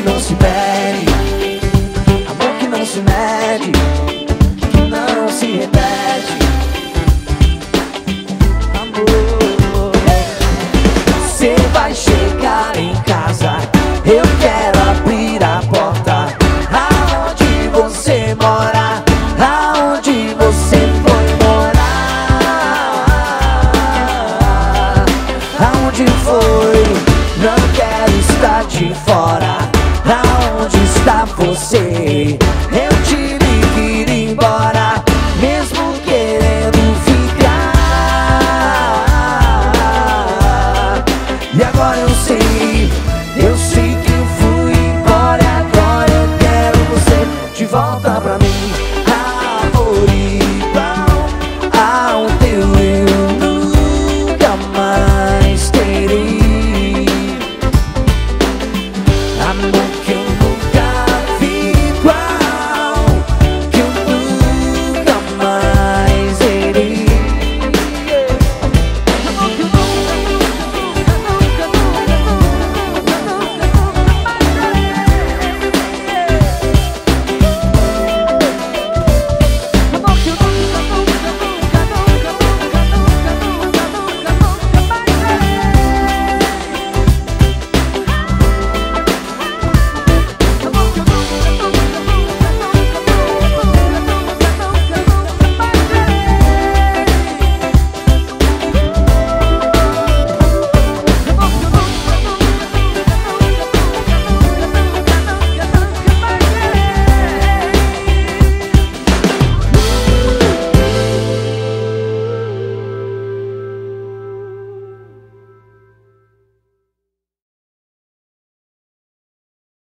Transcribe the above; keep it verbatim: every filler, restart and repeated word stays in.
não se perde, amor que não se mede, que não se repete. Amor, cê vai chegar em casa, eu quero abrir a porta. Aonde você mora, aonde você foi morar, aonde foi, não quero estar de fora. Aonde está você? Eu tive que ir embora, mesmo querendo ficar. E agora eu sei, eu sei que eu fui embora. E agora eu quero você de volta pra mim. Amor igual ao teu eu nunca mais terei. Amor que eu